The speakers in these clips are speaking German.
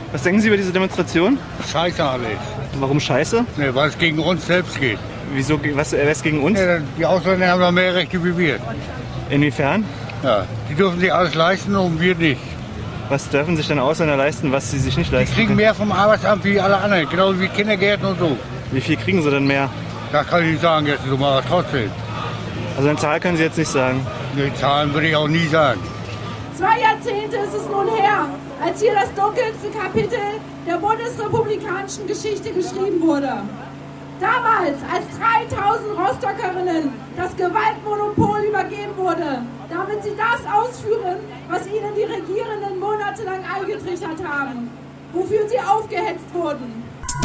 Was denken Sie über diese Demonstration? Scheiße alles. Warum scheiße? Ne, weil es gegen uns selbst geht. Wieso, was ist gegen uns? Ja, die Ausländer haben noch mehr Rechte wie wir. Inwiefern? Ja, die dürfen sich alles leisten und wir nicht. Was dürfen sich denn Ausländer leisten, was sie sich nicht leisten Die kriegen können? mehr vom Arbeitsamt wie alle anderen, genauso wie Kindergärten und so. Wie viel kriegen sie denn mehr? Das kann ich nicht sagen jetzt, aber trotzdem. Also eine Zahl können Sie jetzt nicht sagen. Die Zahlen würde ich auch nie sagen. 2 Jahrzehnte ist es nun her, als hier das dunkelste Kapitel der bundesrepublikanischen Geschichte geschrieben wurde. Damals, als 3000 Rostockerinnen das Gewaltmonopol übergeben wurde, damit sie das ausführen, was ihnen die Regierenden monatelang eingetrichtert haben, wofür sie aufgehetzt wurden.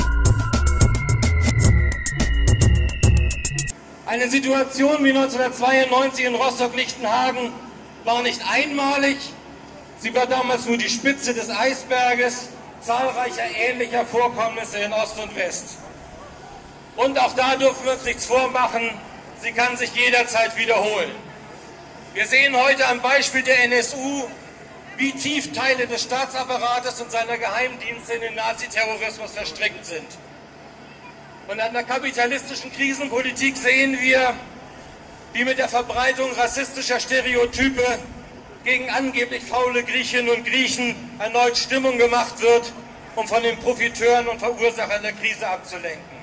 Eine Situation wie 1992 in Rostock-Lichtenhagen war nicht einmalig. Sie war damals nur die Spitze des Eisberges zahlreicher ähnlicher Vorkommnisse in Ost und West. Und auch da dürfen wir uns nichts vormachen, sie kann sich jederzeit wiederholen. Wir sehen heute am Beispiel der NSU, wie tief Teile des Staatsapparates und seiner Geheimdienste in den Naziterrorismus verstrickt sind. Und an der kapitalistischen Krisenpolitik sehen wir, wie mit der Verbreitung rassistischer Stereotype gegen angeblich faule Griechinnen und Griechen erneut Stimmung gemacht wird, um von den Profiteuren und Verursachern der Krise abzulenken.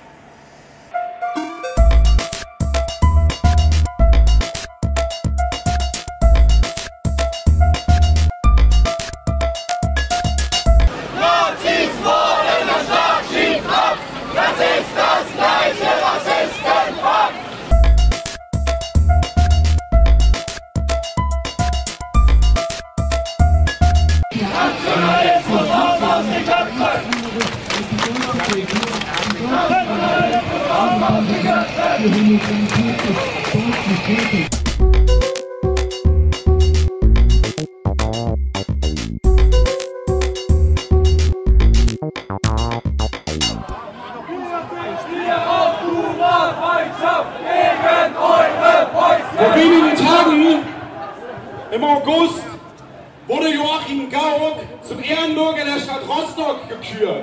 Vor wenigen Tagen im August wurde Joachim Gauck zum Ehrenbürger der Stadt Rostock gekürt.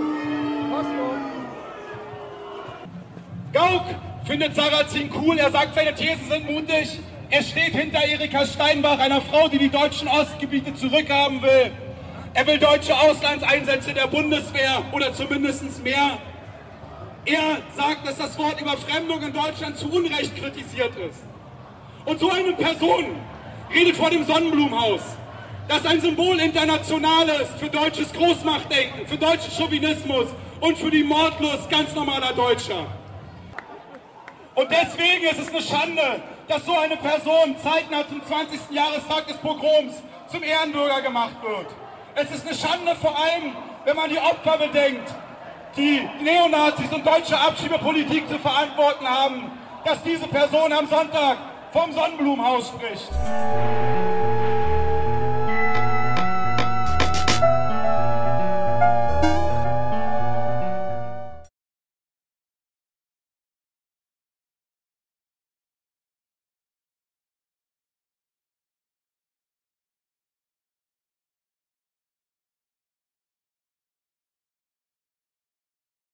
Gauck findet Sarrazin cool, er sagt, seine Thesen sind mutig. Er steht hinter Erika Steinbach, einer Frau, die die deutschen Ostgebiete zurückhaben will. Er will deutsche Auslandseinsätze der Bundeswehr oder zumindest mehr. Er sagt, dass das Wort Überfremdung in Deutschland zu Unrecht kritisiert ist. Und so eine Person redet vor dem Sonnenblumenhaus, das ein Symbol international ist für deutsches Großmachtdenken, für deutschen Chauvinismus und für die Mordlust ganz normaler Deutscher. Und deswegen ist es eine Schande, dass so eine Person zeitnah zum 20. Jahrestag des Pogroms zum Ehrenbürger gemacht wird. Es ist eine Schande vor allem, wenn man die Opfer bedenkt, die Neonazis und deutsche Abschiebepolitik zu verantworten haben, dass diese Person am Sonntag vom Sonnenblumenhaus spricht.